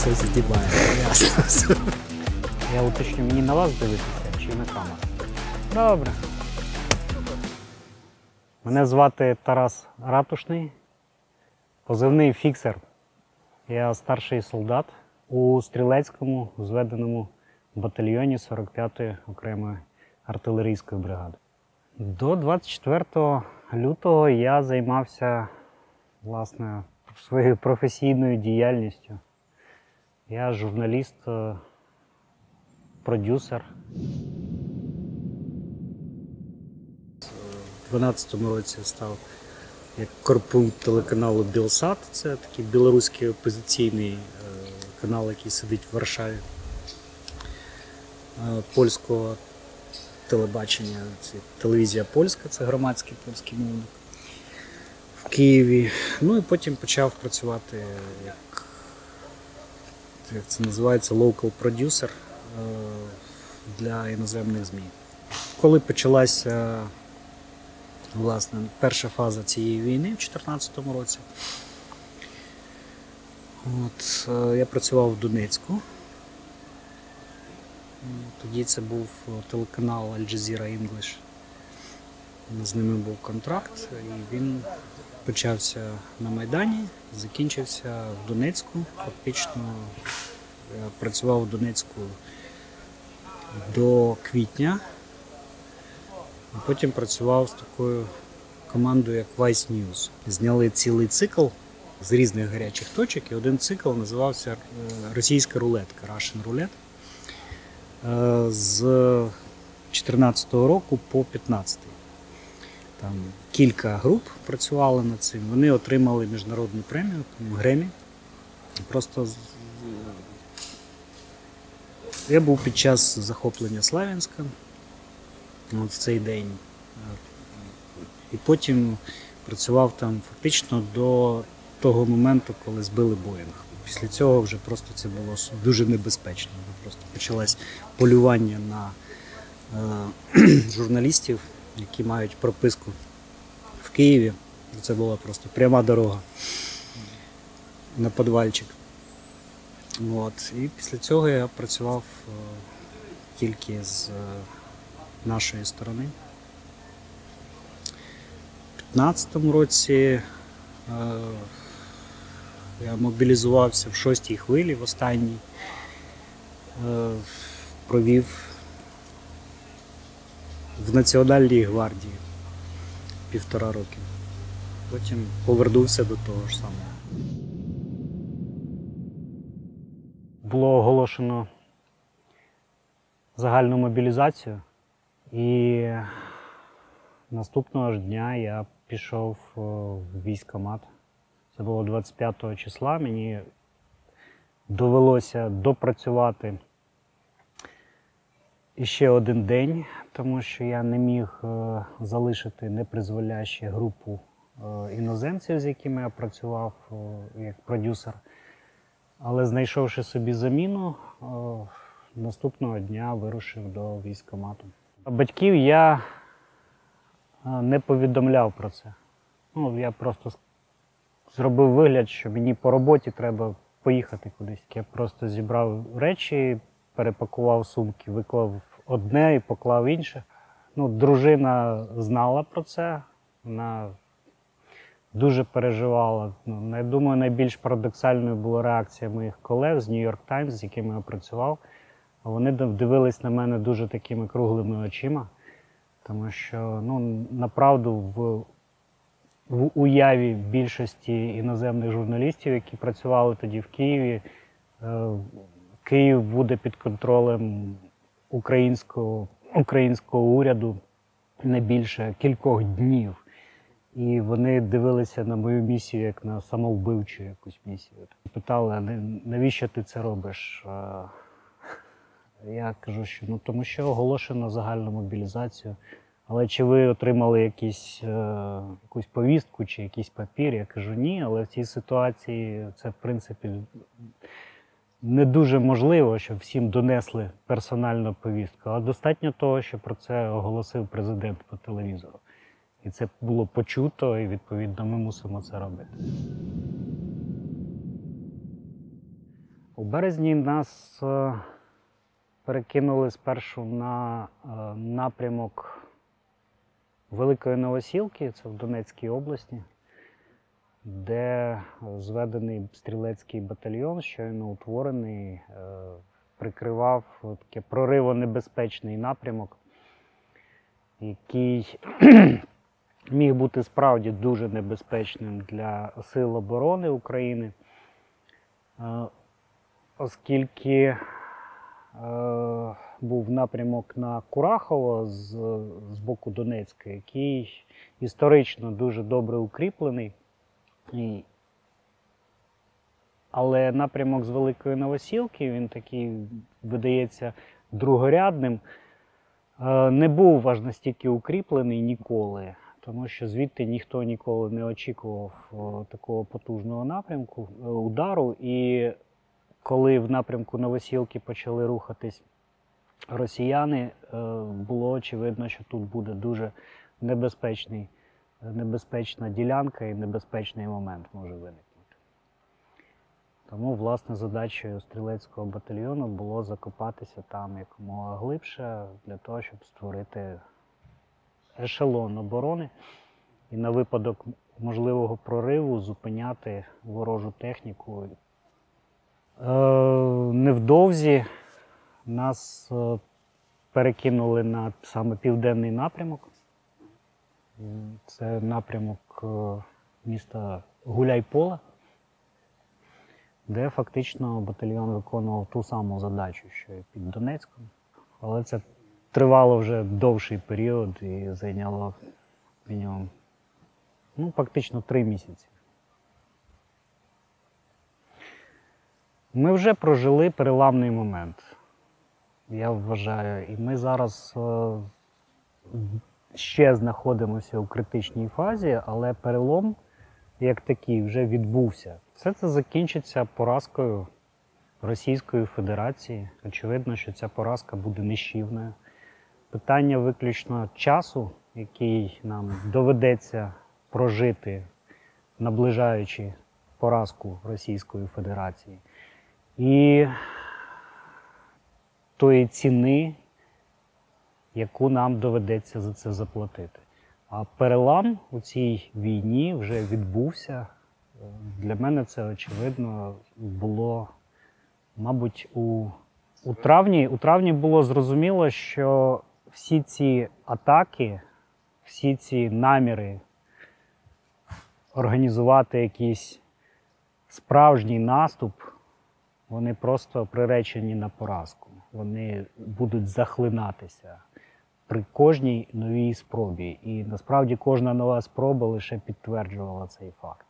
все знімає. Ясно. Я уточню, мені на вас дивитися чи на камеру? Добре. Мене звати Тарас Ратушний, позивний «Фіксер». Я старший солдат у стрілецькому зведеному батальйоні 45-ї окремої артилерійської бригади. До 24 лютого я займався, власне, своєю професійною діяльністю. Я журналіст, продюсер. У 2012 році став як корпункт телеканалу «Білсат». Це такий білоруський опозиційний канал, який сидить в Варшаві. Польського телебачення, це телевізія польська, це громадський польський мовник в Києві. Ну і потім почав працювати як це називається local producer для іноземних ЗМІ. Коли почалася, власне, перша фаза цієї війни в 2014 році, я працював в Донецьку. Тоді це був телеканал Al Jazeera English. З ними був контракт, і він почався на Майдані, закінчився в Донецьку. Фактично я працював в Донецьку до квітня, а потім працював з такою командою, як Vice News. Зняли цілий цикл з різних гарячих точок, і один цикл називався «Російська рулетка» – Russian Roulette. З 2014 року по 2015. Там кілька груп працювали над цим. Вони отримали міжнародну премію Гремі. Просто я був під час захоплення Слов'янська в цей день. І потім працював там фактично до того моменту, коли збили Боїнг. Після цього вже просто це було дуже небезпечно. Просто почалось полювання на журналістів, які мають прописку в Києві. Це була просто пряма дорога на підвальчик. І після цього я працював тільки з нашої сторони. У 2015 році я мобілізувався в 6-й хвилі, в останній. Провів в Національній гвардії 1,5 роки. Потім повернувся до того ж самого. Було оголошено загальну мобілізацію, і наступного ж дня я пішов в військкомат. Це було 25 числа, мені довелося допрацювати іще один день, тому що я не міг залишити непризволяще групу іноземців, з якими я працював як продюсер. Але знайшовши собі заміну, наступного дня вирушив до військкомату. Батьків я не повідомляв про це. Я просто зробив вигляд, що мені по роботі треба поїхати кудись. Я просто зібрав речі, перепакував сумки, виклав одне і поклав інше. Дружина знала про це, вона дуже переживала. Я думаю, найбільш парадоксальною була реакція моїх колег з New York Times, з якими я працював. Вони дивились на мене дуже такими круглими очима, тому що, направду, в уяві більшості іноземних журналістів, які працювали тоді в Києві, Київ буде під контролем українського уряду не більше кількох днів. І вони дивилися на мою місію як на самовбивчу якусь місію. Питали, навіщо ти це робиш? Я кажу, що тому що оголошено загальну мобілізацію. Але чи ви отримали якусь повістку чи якийсь папір? Я кажу, ні, але в цій ситуації це, в принципі, не дуже можливо, щоб всім донесли персональну повістку. Але достатньо того, що про це оголосив президент по телевізору. І це було почуто, і, відповідно, ми мусимо це робити. У березні нас перекинули спершу на напрямок Великої Новосілки, це в Донецькій області, де зведений стрілецький батальйон, щойно утворений, прикривав таке проривонебезпечний напрямок, який міг бути справді дуже небезпечним для Сил оборони України, оскільки був напрямок на Курахово з боку Донецька, який історично дуже добре укріплений. Але напрямок з Великої Новосілки, він такий, видається, другорядним, не був аж настільки укріплений ніколи, тому що звідти ніхто ніколи не очікував такого потужного напрямку, удару. І коли в напрямку Новосілки почали рухатись росіяни, було очевидно, що тут буде дуже небезпечна ділянка і небезпечний момент може виникнути. Тому, власне, задачею стрілецького батальйону було закопатися там якомога глибше, для того, щоб створити ешелон оборони і на випадок можливого прориву зупиняти ворожу техніку. Невдовзі нас перекинули на саме південний напрямок. Це напрямок міста Гуляйполе, де фактично батальйон виконував ту саму задачу, що і під Донецьком. Але це тривало вже довший період і зайняло мінімум, фактично 3 місяці. Ми вже прожили переламний момент, я вважаю, і ми зараз ще знаходимося у критичній фазі, але перелом як такий вже відбувся. Все це закінчиться поразкою Російської Федерації. Очевидно, що ця поразка буде нищівною. Питання виключно часу, який нам доведеться прожити, наближаючи поразку Російської Федерації. І тої ціни, яку нам доведеться за це заплатити. А перелам у цій війні вже відбувся. Для мене це, очевидно, було, мабуть, у травні було зрозуміло, що всі ці атаки, всі ці наміри організувати якийсь справжній наступ, вони просто приречені на поразку. Вони будуть захлинатися при кожній новій спробі. І насправді кожна нова спроба лише підтверджувала цей факт.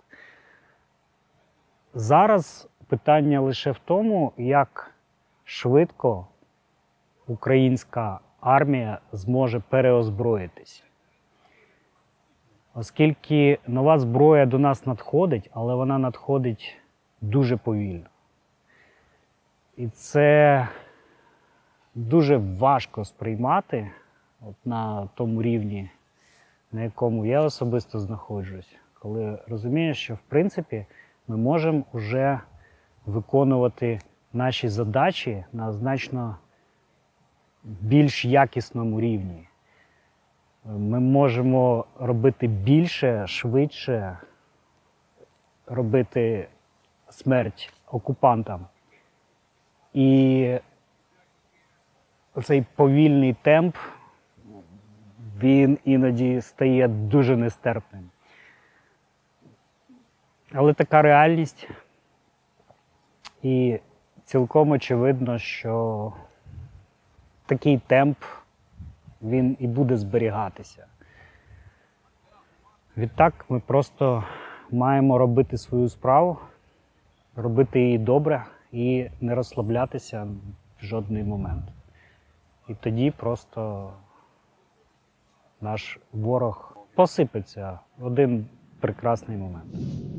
Зараз питання лише в тому, як швидко українська армія зможе переозброїтися. Оскільки нова зброя до нас надходить, але вона надходить дуже повільно. І це дуже важко сприймати на тому рівні, на якому я особисто знаходжусь, коли розумієш, що в принципі ми можемо вже виконувати наші задачі на значно більш якісному рівні. Ми можемо робити більше, швидше, робити смерть окупантам. І цей повільний темп, він іноді стає дуже нестерпним. Але така реальність, і цілком очевидно, що такий темп, він і буде зберігатися. Відтак ми просто маємо робити свою справу, робити її добре і не розслаблятися в жодний момент. І тоді просто наш ворог посипеться в один прекрасний момент.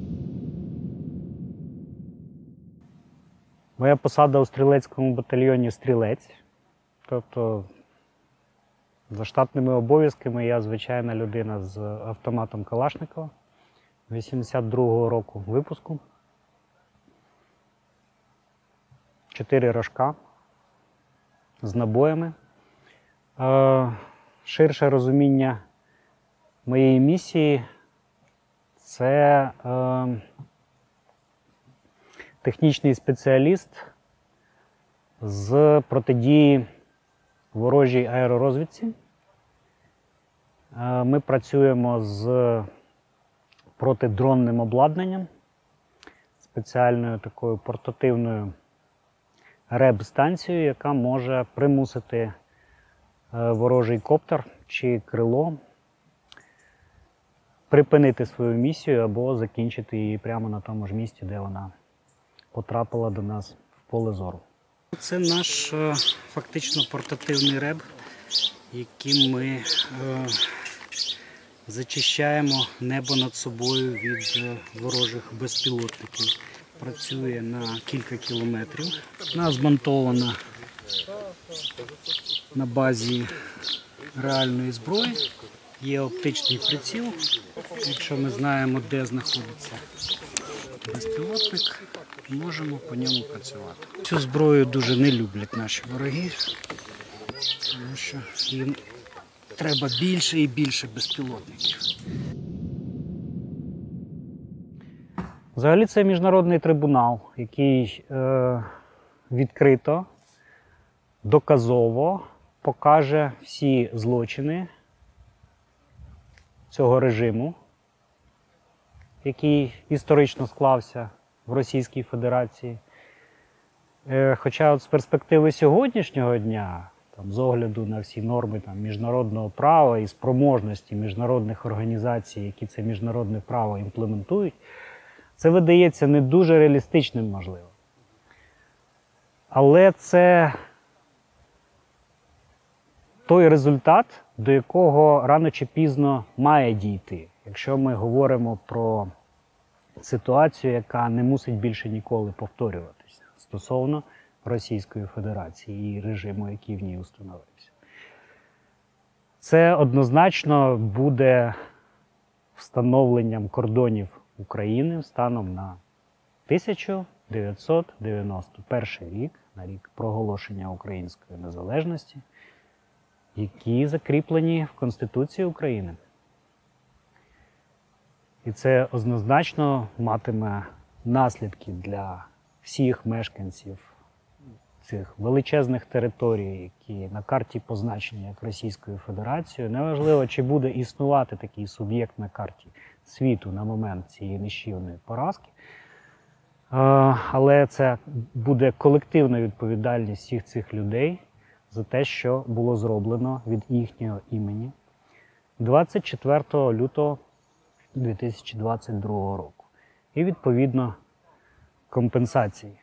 Моя посада у стрілецькому батальйоні «Стрілець». Тобто за штатними обов'язками я звичайна людина з автоматом Калашникова 82-го року випуску. 4 рожка з набоями. Ширше розуміння моєї місії – це технічний спеціаліст з протидії ворожій аеророзвідці. Ми працюємо з протидронним обладнанням, спеціальною такою портативною РЕБ-станцією, яка може примусити ворожий коптер чи крило припинити свою місію або закінчити її прямо на тому ж місці, де вона потрапила до нас в поле зору. Це наш фактично портативний РЕБ, яким ми зачищаємо небо над собою від ворожих безпілотників. Працює на кілька кілометрів. Вона змонтована на базі реальної зброї. Є оптичний приціл. Якщо ми знаємо, де знаходиться безпілотник, можемо по ньому працювати. Цю зброю дуже не люблять наші вороги, тому що їм треба більше і більше безпілотників. Взагалі це міжнародний трибунал, який відкрито, доказово покаже всі злочини цього режиму, який історично склався в Російській Федерації. Хоча от з перспективи сьогоднішнього дня, з огляду на всі норми міжнародного права і спроможності міжнародних організацій, які це міжнародне право імплементують, це видається не дуже реалістичним, можливо. Але це той результат, до якого рано чи пізно має дійти, якщо ми говоримо про ситуацію, яка не мусить більше ніколи повторюватися стосовно Російської Федерації і режиму, який в ній установився. Це однозначно буде встановленням кордонів України станом на 1991 рік, на рік проголошення української незалежності, які закріплені в Конституції України. І це однозначно матиме наслідки для всіх мешканців цих величезних територій, які на карті позначені як Російською Федерацією. Неважливо, чи буде існувати такий суб'єкт на карті світу на момент цієї нищівної поразки, але це буде колективна відповідальність всіх цих людей за те, що було зроблено від їхнього імені 24 лютого 2022 року. І, відповідно, компенсації.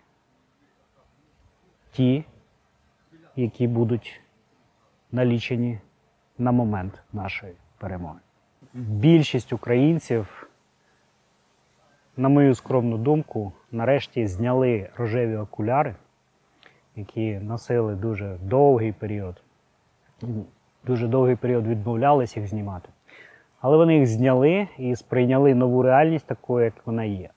Ті, які будуть налічені на момент нашої перемоги. Більшість українців, на мою скромну думку, нарешті зняли рожеві окуляри, які носили дуже довгий період відмовлялись їх знімати. Але вони їх зняли і сприйняли нову реальність такою, як вона є.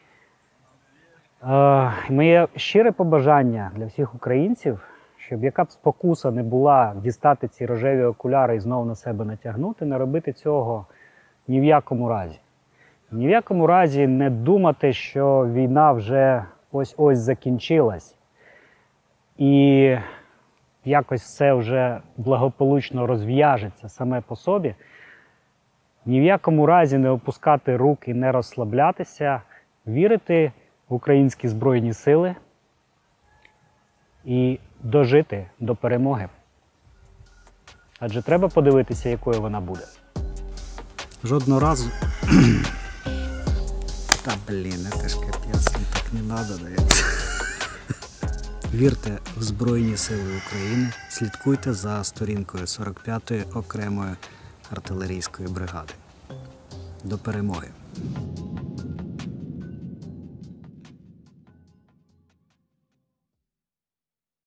Моє щире побажання для всіх українців, щоб яка б спокуса не була дістати ці рожеві окуляри і знову на себе натягнути, не робити цього ні в якому разі. Ні в якому разі не думати, що війна вже ось-ось закінчилась і якось все вже благополучно розв'яжеться саме по собі. Ні в якому разі не опускати рук і не розслаблятися, вірити в українські Збройні Сили і дожити до перемоги. Адже треба подивитися, якою вона буде. Жодного разу... Та блін, це ж капець, так не надо, дається. Вірте в Збройні Сили України, слідкуйте за сторінкою 45-ї окремої артилерійської бригади. До перемоги!